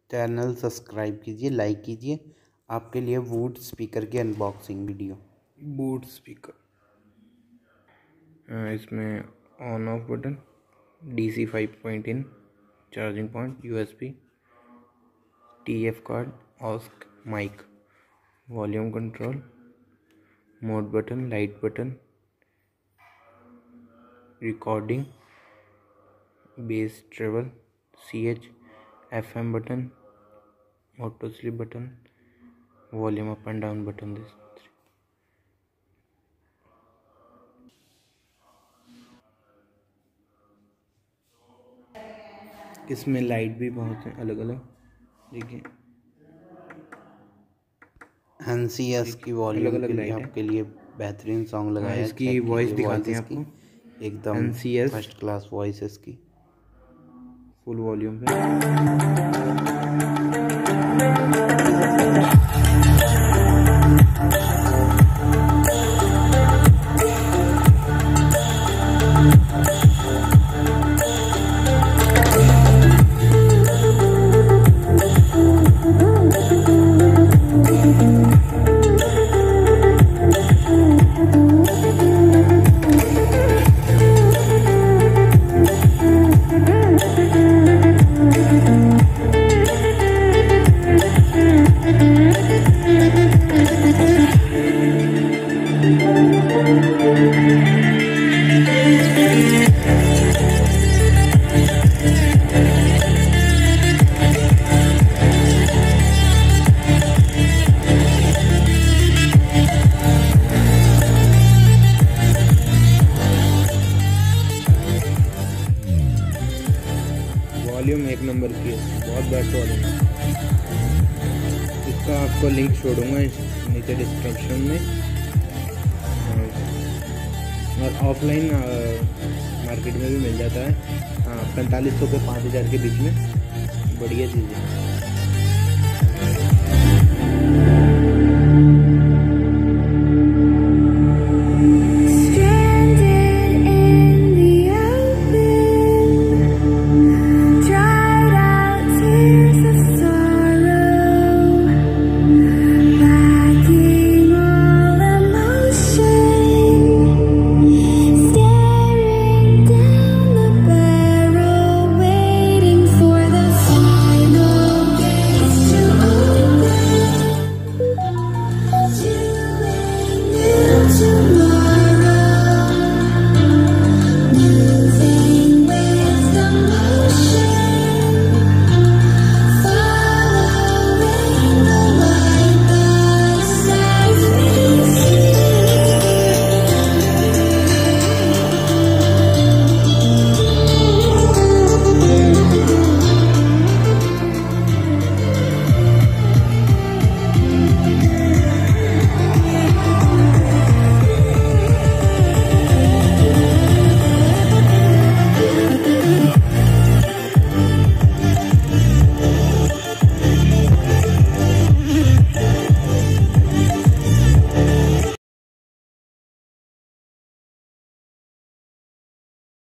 Channel subscribe कीजिए, like कीजिए। आपके लिए वुड स्पीकर की अनबॉक्सिंग वीडियो। बूट स्पीकर, इसमें on off button, DC 5 point in, charging point, USB, TF card, ऑस्क mic, volume control, mode button, light button, recording, bass treble, CH, FM button, auto sleep button, volume up and down button. इसमें light भी बहुत है अलग अलग, देखिए NCS की volume अलग के अलग लिए लाइट है। आपके लिए बेहतरीन सॉन्ग लगाया है। इसकी चेक वॉइस कीजिए, दिखाते हैं इसकी आपको। एकदम NCS फर्स्ट क्लास वॉइस इसकी। फुल वॉल्यूम पे। वॉल्यूम एक नंबर की है, बहुत बेस्ट वॉल्यूम है। इसका आपको लिंक छोड़ूंगा नीचे डिस्क्रिप्शन में। और ऑफलाइन मार्केट में भी मिल जाता है। हाँ, 4500 से 5000 के बीच में बढ़िया चीज़ है।